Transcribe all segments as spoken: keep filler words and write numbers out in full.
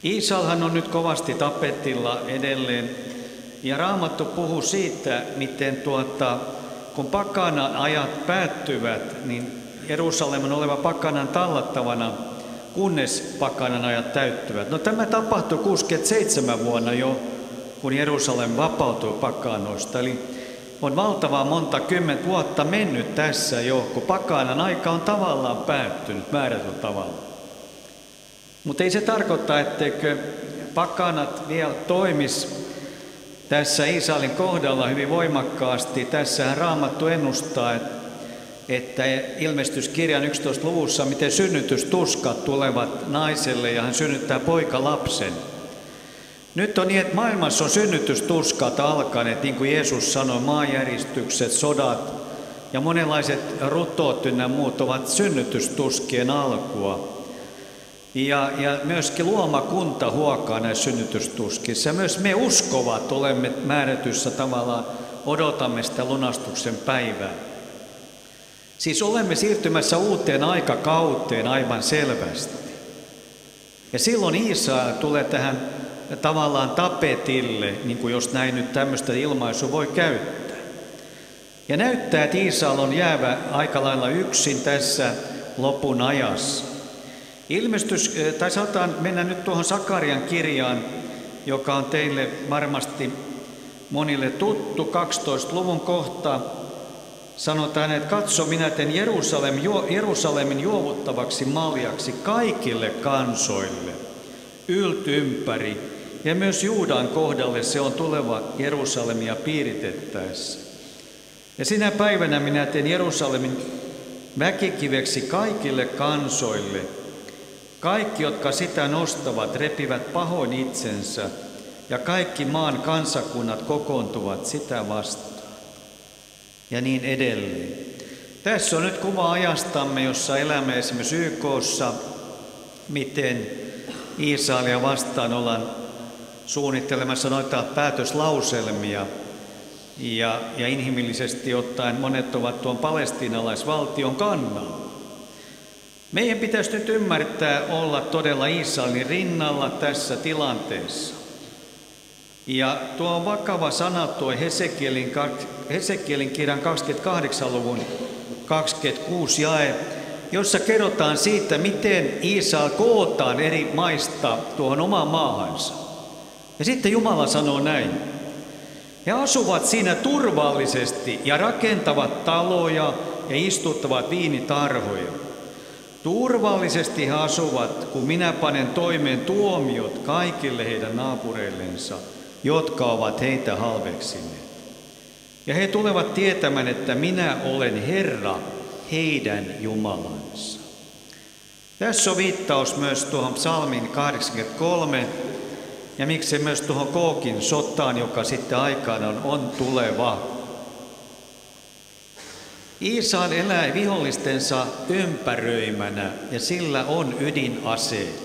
Iisalhan on nyt kovasti tapetilla edelleen, ja Raamattu puhuu siitä, miten tuota, kun pakanan ajat päättyvät, niin Jerusalem on oleva pakanan tallattavana, kunnes pakanan ajat täyttyvät. No tämä tapahtui kuusikymmentäseitsemän vuonna jo, kun Jerusalem vapautui pakanoista. Eli on valtavaa monta kymmentä vuotta mennyt tässä jo, kun pakanan aika on tavallaan päättynyt määrätyllä tavalla. Mutta ei se tarkoita, etteikö pakanat vielä toimisi tässä Israelin kohdalla hyvin voimakkaasti. Tässähän Raamattu ennustaa, että ilmestyskirjan yksitoista luvussa, miten synnytystuskat tulevat naiselle ja hän synnyttää poikalapsen. Nyt on niin, että maailmassa on synnytystuskat alkaneet, niin kuin Jeesus sanoi, maanjäristykset, sodat ja monenlaiset rutot ynnä muut ovat synnytystuskien alkua. Ja, ja myöskin luomakunta huokaa näissä synnytystuskissa. Myös me uskovat olemme määrätyssä tavallaan, odotamme sitä lunastuksen päivää. Siis olemme siirtymässä uuteen aikakauteen aivan selvästi. Ja silloin Israel tulee tähän tavallaan tapetille, niin kuin jos näin nyt tämmöistä ilmaisua voi käyttää. Ja näyttää, että Israel on jäävä aika lailla yksin tässä lopun ajassa. Ilmestys, tai saattaa mennä nyt tuohon Sakarian kirjaan, joka on teille varmasti monille tuttu, kaksitoista luvun kohta. Sanotaan, että katso, minä teen Jerusalem, Jerusalemin juovuttavaksi maljaksi kaikille kansoille, ylty ympäri, ja myös Juudan kohdalle se on tuleva Jerusalemia piiritettäessä. Ja sinä päivänä minä teen Jerusalemin väkikiveksi kaikille kansoille. Kaikki, jotka sitä nostavat, repivät pahoin itsensä, ja kaikki maan kansakunnat kokoontuvat sitä vastaan. Ja niin edelleen. Tässä on nyt kuva ajastamme, jossa elämme esimerkiksi Y K:ssa, miten Israelia vastaan ollaan suunnittelemassa noita päätöslauselmia. Ja, ja inhimillisesti ottaen monet ovat tuon palestiinalaisvaltion kannalla. Meidän pitäisi nyt ymmärtää olla todella Israelin rinnalla tässä tilanteessa. Ja tuo on vakava sana tuo Hesekielin, Hesekielin kirjan kaksikymmentäkahdeksan luvun kaksikymmentäkuusi jae, jossa kerrotaan siitä, miten Israel kootaan eri maista tuohon omaan maahansa. Ja sitten Jumala sanoo näin. He asuvat siinä turvallisesti ja rakentavat taloja ja istuttavat viinitarhoja. Turvallisesti he asuvat, kun minä panen toimeen tuomiot kaikille heidän naapureillensa, jotka ovat heitä halveksineet. Ja he tulevat tietämään, että minä olen Herra, heidän Jumalansa. Tässä on viittaus myös tuohon psalmin kahdeksankymmentäkolme, ja miksei myös tuohon Kookin sotaan, joka sitten aikana on, on tuleva. Israel elää vihollistensa ympäröimänä, ja sillä on ydinaseet.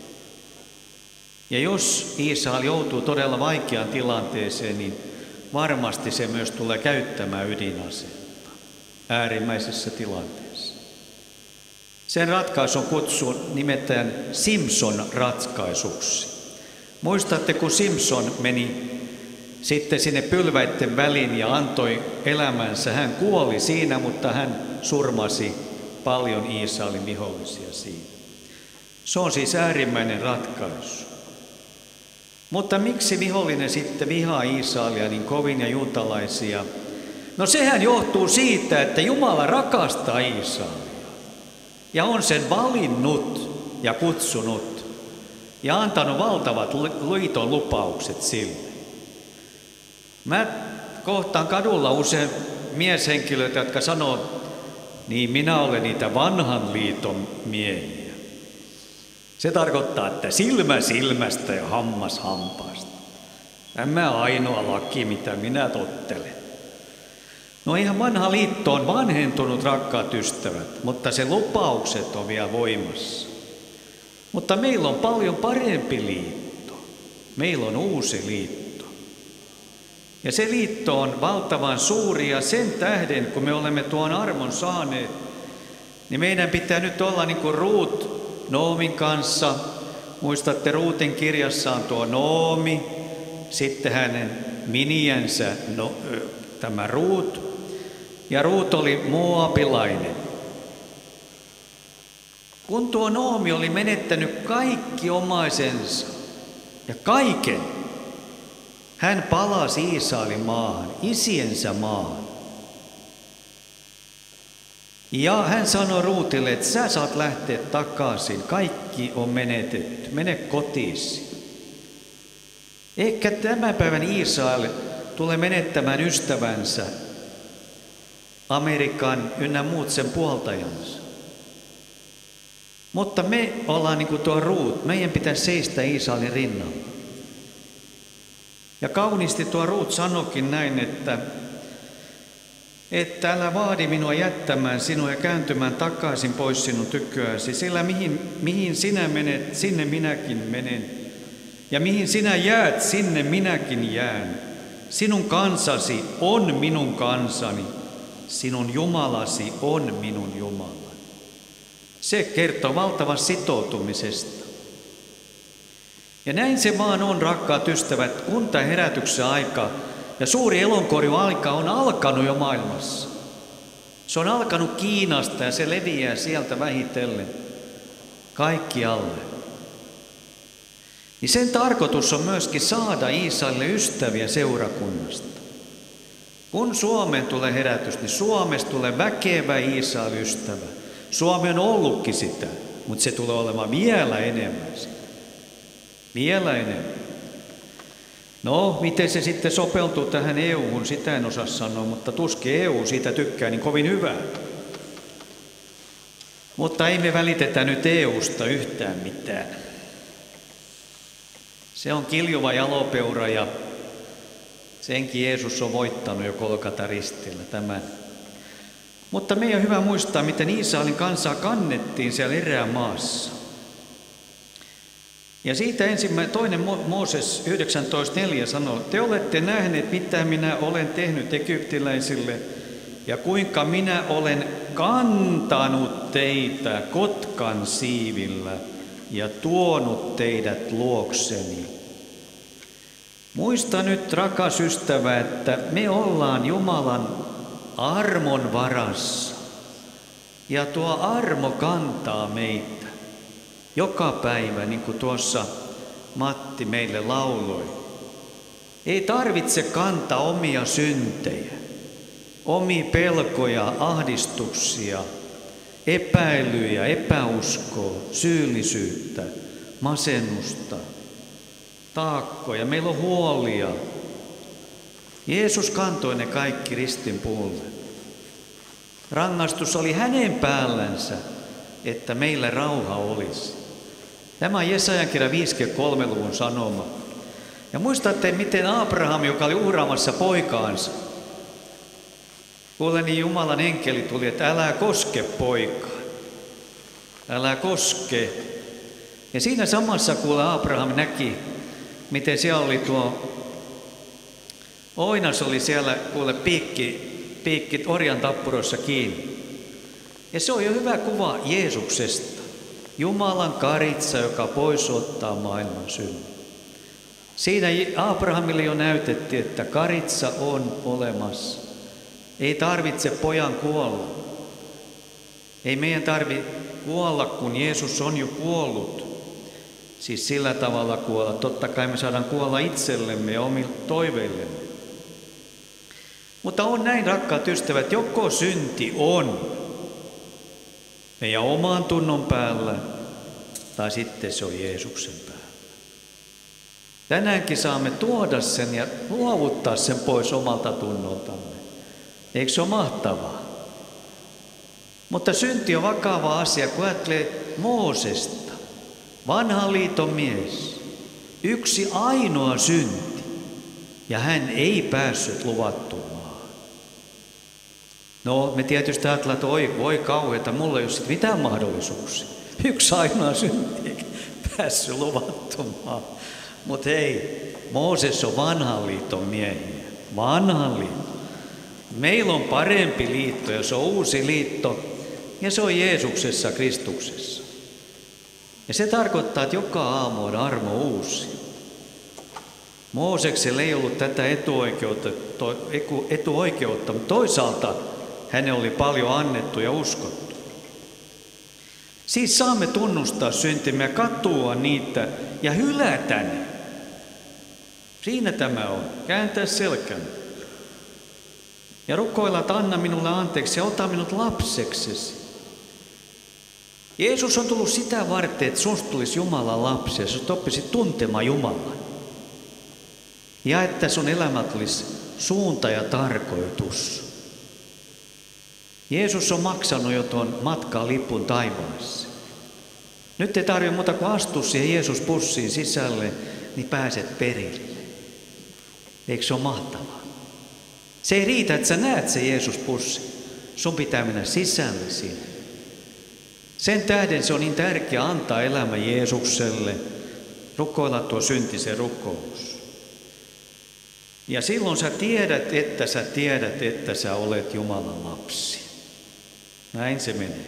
Ja jos Israel joutuu todella vaikeaan tilanteeseen, niin varmasti se myös tulee käyttämään ydinasetta äärimmäisessä tilanteessa. Sen ratkaisun kutsun nimetään Simpson ratkaisuksi. Muistatte, kun Simpson meni sitten sinne pylväitten väliin ja antoi elämänsä. Hän kuoli siinä, mutta hän surmasi paljon Israelin vihollisia siinä. Se on siis äärimmäinen ratkaisu. Mutta miksi vihollinen sitten vihaa Israelia niin kovin ja juutalaisia? No sehän johtuu siitä, että Jumala rakastaa Israelia ja on sen valinnut ja kutsunut ja antanut valtavat liiton lupaukset sille. Mä kohtaan kadulla usein mieshenkilöitä, jotka sanoo, niin minä olen niitä vanhan liiton miehiä. Se tarkoittaa, että silmä silmästä ja hammas hampaasta. Tämä ainoa laki, mitä minä tottelen. No ihan vanha liitto on vanhentunut, rakkaat ystävät, mutta se lupaukset on vielä voimassa. Mutta meillä on paljon parempi liitto. Meillä on uusi liitto. Ja se liitto on valtavan suuri, ja sen tähden, kun me olemme tuon armon saaneet, niin meidän pitää nyt olla niin kuin Ruut Noomin kanssa, Muistatte, Ruutin kirjassa on tuo Noomi, sitten hänen miniänsä no, tämä Ruut, ja Ruut oli moabilainen. Kun tuo Noomi oli menettänyt kaikki omaisensa ja kaiken, hän palasi Israelin maahan, isiensä maahan. Ja hän sanoi Ruutille, että sä saat lähteä takaisin, kaikki on menetetty, mene kotiisi. Ehkä tämän päivän Israel tulee menettämään ystävänsä, Amerikan ynnä muut sen puoltajansa. Mutta me ollaan niin kuin tuo Ruut, meidän pitäisi seistä Israelin rinnalla. Ja kauniisti tuo Ruut sanoikin näin, että, että älä vaadi minua jättämään sinua ja kääntymään takaisin pois sinun tyköäsi, sillä mihin, mihin sinä menet, sinne minäkin menen. Ja mihin sinä jäät, sinne minäkin jään. Sinun kansasi on minun kansani, sinun Jumalasi on minun Jumalani. Se kertoo valtavan sitoutumisesta. Ja näin se vaan on, rakkaat ystävät, kun tämä herätyksen aika ja suuri elonkorjun aika on alkanut jo maailmassa. Se on alkanut Kiinasta ja se leviää sieltä vähitellen kaikkialle. Niin sen tarkoitus on myöskin saada Israelille ystäviä seurakunnasta. Kun Suomeen tulee herätys, niin Suomesta tulee väkevä Israelin ystävä. Suomi on ollutkin sitä, mutta se tulee olemaan vielä enemmän sitä. Vielä enemmän. No, miten se sitten sopeutuu tähän E U-hun, sitä en osaa sanoa, mutta tuskin E U siitä tykkää niin kovin hyvää. Mutta ei me välitetä nyt E U:sta yhtään mitään. Se on kiljuva jalopeura ja senkin Jeesus on voittanut jo Golgatan ristillä tämän. Mutta meidän on hyvä muistaa, miten Israelin kansaa kannettiin siellä erään maassa. Ja siitä ensimmäinen, toinen Mooses yhdeksäntoista neljä sanoo, te olette nähneet, mitä minä olen tehnyt egyptiläisille ja kuinka minä olen kantanut teitä kotkan siivillä ja tuonut teidät luokseni. Muista nyt, rakas ystävä, että me ollaan Jumalan armon varassa. Ja tuo armo kantaa meitä joka päivä, niin kuin tuossa Matti meille lauloi. Ei tarvitse kantaa omia syntejä, omia pelkoja, ahdistuksia, epäilyjä, epäuskoa, syyllisyyttä, masennusta, taakkoja. Meillä on huolia. Jeesus kantoi ne kaikki ristin puulle. Rangaistus oli hänen päällänsä, että meillä rauha olisi. Tämä on Jesajan kirja viisikymmentäkolme luvun sanoma. Ja muistatte, miten Abraham, joka oli uhraamassa poikaansa, kuule, niin Jumalan enkeli tuli, että älä koske poikaa. Älä koske. Ja siinä samassa, kuule, Abraham näki, miten siellä oli tuo oinas oli siellä, kuule, piikki, piikki orjan tappuroissa kiinni. Ja se on jo hyvä kuva Jeesuksesta. Jumalan karitsa, joka pois ottaa maailman synnyn. Siinä Abrahamille jo näytettiin, että karitsa on olemassa. Ei tarvitse pojan kuolla. Ei meidän tarvitse kuolla, kun Jeesus on jo kuollut. Siis sillä tavalla kuolla. Totta kai me saadaan kuolla itsellemme ja omille toiveillemme. Mutta on näin, rakkaat ystävät, joko synti on meidän oman tunnon päällä, tai sitten se on Jeesuksen päällä. Tänäänkin saamme tuoda sen ja luovuttaa sen pois omalta tunnoltamme. Eikö se ole mahtavaa? Mutta synti on vakava asia, kun ajattelee Moosesta, vanhan liiton mies, yksi ainoa synti, ja hän ei päässyt luvattuun maahan. No, me tietysti ajatellaan, että oi, voi kauheata, mulla ei ole sitten mitään mahdollisuuksia. Yksi ainoa synti eikä päässyt luvattuun maahan. Mutta hei, Mooses on vanhan liiton miehiä. Vanhan liiton. Meillä on parempi liitto ja se on uusi liitto ja se on Jeesuksessa, Kristuksessa. Ja se tarkoittaa, että joka aamu on armo uusi. Mooseksella ei ollut tätä etuoikeutta, etuoikeutta, mutta toisaalta hänelle oli paljon annettu ja uskottu. Siis saamme tunnustaa syntimme ja katua niitä ja hylätä ne. Siinä tämä on. Kääntää selkämme. Ja rukoilla, että anna minulle anteeksi ja ota minut lapseksesi. Jeesus on tullut sitä varten, että sinusta tulisi Jumalan lapsi ja sinut oppisit tuntemaan Jumalan. Ja että sun elämä tulisi suunta ja tarkoitus. Jeesus on maksanut jo tuon matkan lipun taivaassa. Nyt ei tarvitse muuta kuin astua siihen Jeesus-pussiin sisälle, niin pääset perille. Eikö se ole mahtavaa? Se ei riitä, että sä näet se Jeesus-pussi. Sun pitää mennä sisälle sinne. Sen tähden se on niin tärkeää antaa elämä Jeesukselle, rukoilla tuo syntisen rukous. Ja silloin sä tiedät, että sä tiedät, että sä olet Jumalan lapsi. Näin se menee.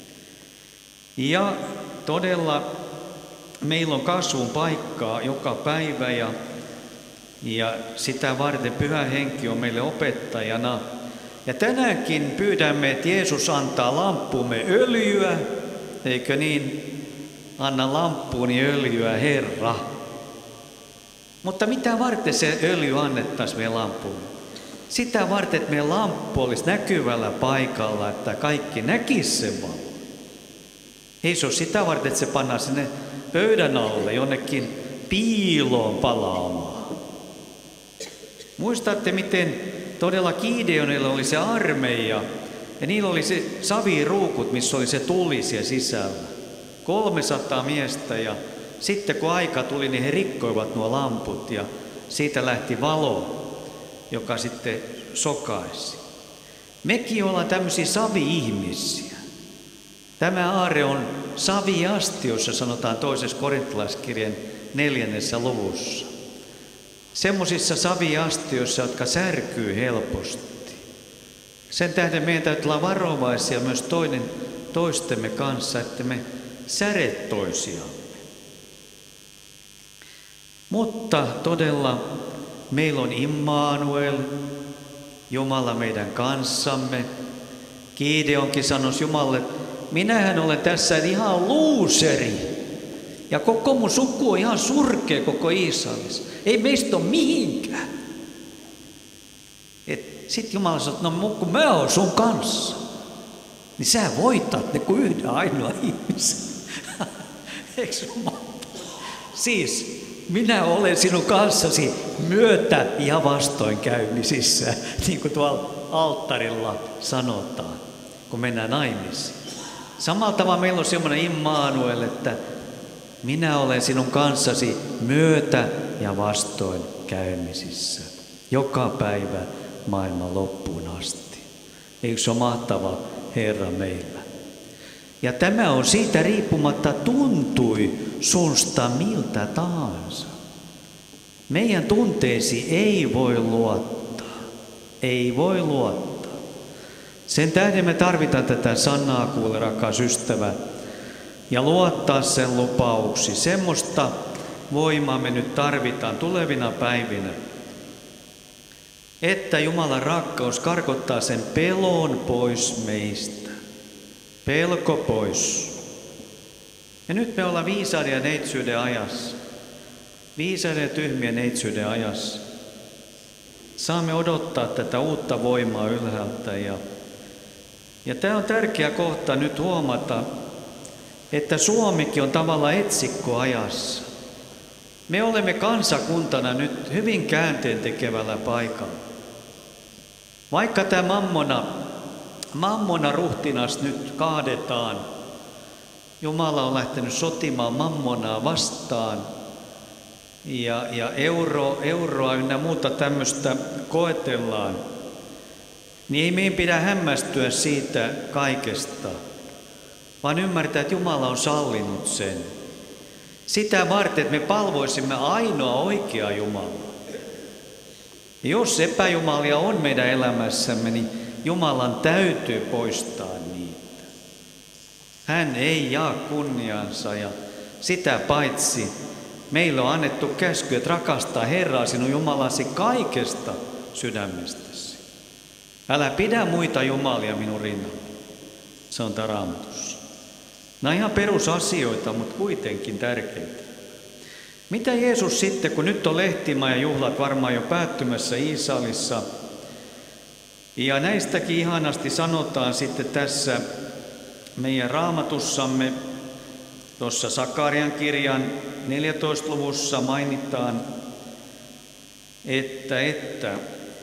Ja todella meillä on kasvun paikkaa joka päivä ja, ja sitä varten Pyhä Henki on meille opettajana. Ja tänäänkin pyydämme, että Jeesus antaa lamppuumme öljyä, eikö niin? Anna lamppuuni öljyä, Herra. Mutta mitä varten se öljy annettaisiin meidän lamppuun? Sitä varten, että meidän lamppu olisi näkyvällä paikalla, että kaikki näkisi sen valon. Ei se ole sitä varten, että se pannaan sinne pöydän alle jonnekin piiloon palaamaan. Muistatte, miten todella Gideonilla oli se armeija ja niillä oli se saviruukut, missä oli se tuli siellä sisällä. kolmesataa miestä ja sitten kun aika tuli, niin he rikkoivat nuo lamput ja siitä lähti valo, joka sitten sokaisi. Mekin ollaan tämmöisiä savi-ihmisiä. Tämä aarre on saviastiossa, sanotaan toisessa korintolaiskirjan neljännessä luvussa. Semmoisissa saviastioissa, jotka särkyy helposti. Sen tähden meidän täytyy olla varovaisia myös toinen toistemme kanssa, että me säret toisiamme. Mutta todella meillä on Immanuel, Jumala meidän kanssamme. Gideonkin sanoi Jumalalle, minähän olen tässä ihan luuseri. Ja koko mun suku on ihan surkea koko Israelissa. Ei meistä ole mihinkään. Sitten Jumala sanoi, no kun mä oon sun kanssa, niin sä voitat ne kuin yhden ainoa ihmisen. Eikö se ole mahtavaa? Siis minä olen sinun kanssasi myötä ja vastoinkäymisissä, niin kuin tuolla alttarilla sanotaan, kun mennään naimisiin. Samalla tavalla meillä on semmoinen Immanuel, että minä olen sinun kanssasi myötä ja vastoinkäymisissä, joka päivä maailman loppuun asti. Eikö se ole mahtava Herra meillä? Ja tämä on siitä riippumatta tuntui susta miltä tahansa. Meidän tunteesi ei voi luottaa. Ei voi luottaa. Sen tähden me tarvitaan tätä sanaa, kuule rakas ystävä, ja luottaa sen lupauksi. Semmoista voimaa me nyt tarvitaan tulevina päivinä, että Jumalan rakkaus karkottaa sen pelon pois meistä. Pelko pois. Ja nyt me ollaan viisaiden ja neitsyyden ajassa. Viisaiden ja tyhmien neitsyyden ajassa. Saamme odottaa tätä uutta voimaa ylhäältä. Ja, ja tämä on tärkeä kohta nyt huomata, että Suomikin on tavallaan etsikkoajassa. Me olemme kansakuntana nyt hyvin käänteentekevällä paikalla. Vaikka tämä mammona, mammona ruhtinas nyt kaadetaan, Jumala on lähtenyt sotimaan mammonaa vastaan ja, ja euro, euroa ynnä muuta tämmöistä koetellaan, niin ei meidän pidä hämmästyä siitä kaikesta, vaan ymmärtää, että Jumala on sallinut sen. Sitä varten, että me palvoisimme ainoa oikea Jumala. Ja jos epäjumalia on meidän elämässämme, niin Jumalan täytyy poistaa niitä. Hän ei jaa kunniansa ja Sitä paitsi meille on annettu käsky, että rakastaa Herraa sinun Jumalasi kaikesta sydämestäsi. Älä pidä muita jumalia minun rinnalla. Se on Raamatussa. Nämä on ihan perusasioita, mutta kuitenkin tärkeitä. Mitä Jeesus sitten, kun nyt on lehtimajajuhlat varmaan jo päättymässä Iisalissa, ja näistäkin ihanasti sanotaan sitten tässä meidän Raamatussamme, tuossa Sakarian kirjan neljätoista luvussa mainitaan, että, että,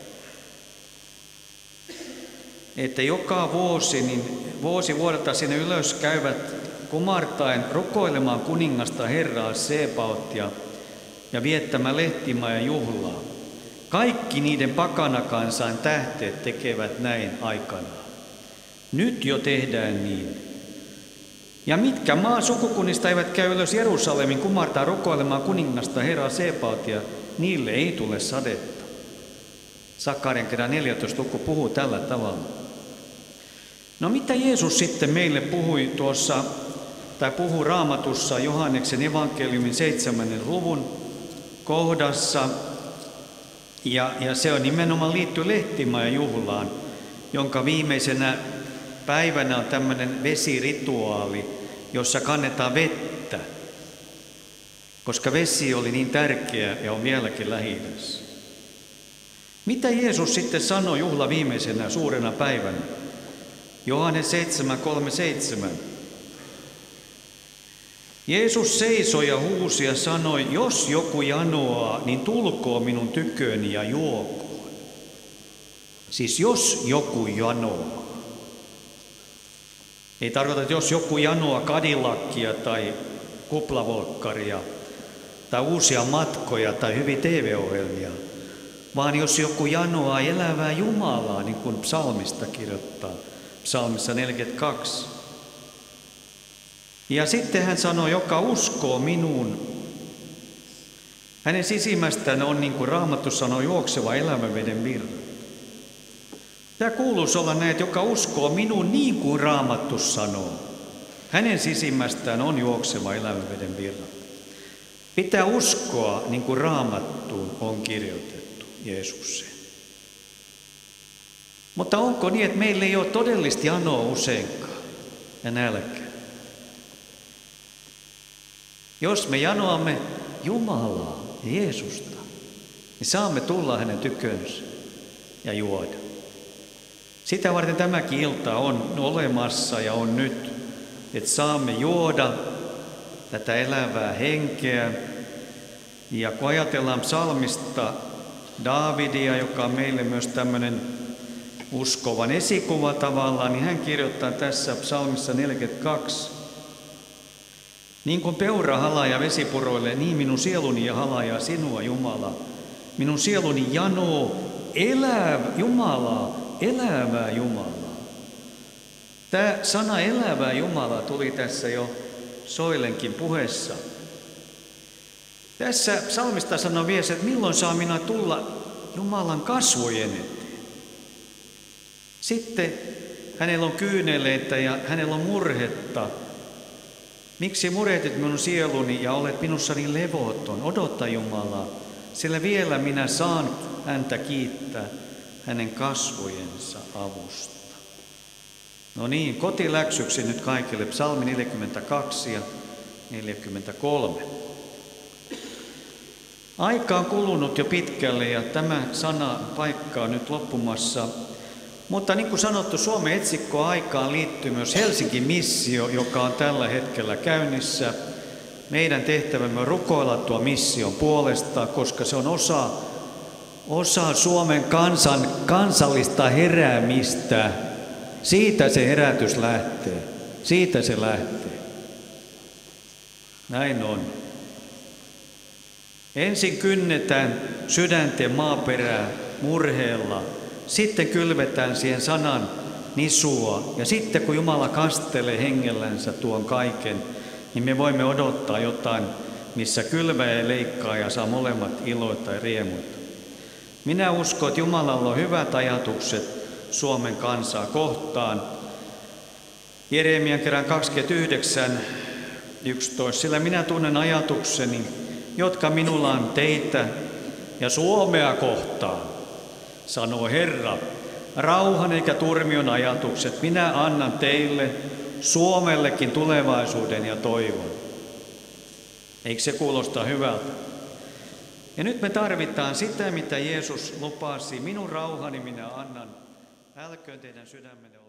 että joka vuosi, niin vuosi vuodelta sinne ylös käyvät kumartaen rukoilemaan kuningasta Herraa Sebaottia ja viettämään lehtimajan juhlaa. Kaikki niiden pakanakansain tähteet tekevät näin aikanaan. Nyt jo tehdään niin. Ja mitkä maan sukukunnista eivät käy ylös Jerusalemin kumartaa rukoilemaan kuningasta Herraa Sebaottia, niille ei tule sadetta. Sakarian kirjan neljätoista luku puhuu tällä tavalla. No mitä Jeesus sitten meille puhui tuossa, tai puhuu Raamatussa Johanneksen evankeliumin seitsemännen luvun kohdassa, ja, ja se on nimenomaan liittyy lehtimajan juhlaan, jonka viimeisenä päivänä on tämmöinen vesirituaali, jossa kannetaan vettä, koska vesi oli niin tärkeä ja on vieläkin Lähi-idässä. Mitä Jeesus sitten sanoi juhla viimeisenä suurena päivänä? Johannes seitsemän kolmekymmentäseitsemän. Jeesus seisoi ja huusi ja sanoi, jos joku janoaa, niin tulkoo minun tyköni ja juokoon. Siis jos joku janoaa. Ei tarkoita, että jos joku janoaa Cadillackia tai kuplavolkkaria tai uusia matkoja tai hyviä T V-ohjelmia, vaan jos joku janoaa elävää Jumalaa, niin kuin psalmista kirjoittaa, psalmissa neljäkymmentäkaksi. Ja sitten hän sanoi, joka uskoo minuun, hänen sisimmästään on, niin kuin Raamattu sanoo, juokseva elämän veden virta. Tämä kuuluisi olla näin, että joka uskoo minuun niin kuin Raamattu sanoo, hänen sisimmästään on juokseva elämän veden virta. Pitää uskoa niin kuin Raamattuun on kirjoitettu Jeesukseen. Mutta onko niin, että meillä ei ole todellisesti janoa useinkaan ja nälkää? Jos me janoamme Jumalaa ja Jeesusta, niin saamme tulla hänen tykönsä ja juoda. Sitä varten tämäkin ilta on olemassa ja on nyt, että saamme juoda tätä elävää henkeä. Ja kun ajatellaan psalmista Daavidia, joka on meille myös tämmöinen uskovan esikuva tavallaan, niin hän kirjoittaa tässä psalmissa neljäkymmentäkaksi. Niin kuin peura halaa vesipuroille, niin minun sieluni ja halaa sinua, Jumala. Minun sieluni janoo elää Jumalaa, elävää Jumalaa. Tämä sana elävää Jumalaa tuli tässä jo Soilenkin puheessa. Tässä psalmista sanoo vielä, että milloin saa minä tulla Jumalan kasvojen eteen. Sitten hänellä on kyyneleitä ja hänellä on murhetta. Miksi murehtit minun sieluni ja olet minussani levoton? Odota Jumalaa, sillä vielä minä saan häntä kiittää hänen kasvojensa avusta. No niin, kotiläksyksi nyt kaikille psalmi neljäkymmentäkaksi ja neljäkymmentäkolme. Aika on kulunut jo pitkälle ja tämä sana paikka on nyt loppumassa. Mutta niin kuin sanottu, Suomen etsikkoaikaan liittyy myös Helsingin missio, joka on tällä hetkellä käynnissä. Meidän tehtävämme on rukoilla tuo mission puolesta, koska se on osa, osa Suomen kansan kansallista heräämistä. Siitä se herätys lähtee. Siitä se lähtee. Näin on. Ensin kynnetään sydänten maaperää murheella. Sitten kylvetään siihen sanan nisua. Ja sitten kun Jumala kastelee hengellänsä tuon kaiken, niin me voimme odottaa jotain, missä kylvää ja leikkaa ja saa molemmat iloita ja riemuita. Minä uskon, että Jumalalla on hyvät ajatukset Suomen kansaa kohtaan. Jeremian kerran kaksikymmentäyhdeksän yksitoista. Sillä minä tunnen ajatukseni, jotka minulla on teitä ja Suomea kohtaan, sanoo Herra. Rauhan eikä turmion ajatukset minä annan teille, Suomellekin tulevaisuuden ja toivon. Eikö se kuulosta hyvältä? Ja nyt me tarvitaan sitä, mitä Jeesus lupasi. Minun rauhani minä annan. Älköön teidän sydämenne ole.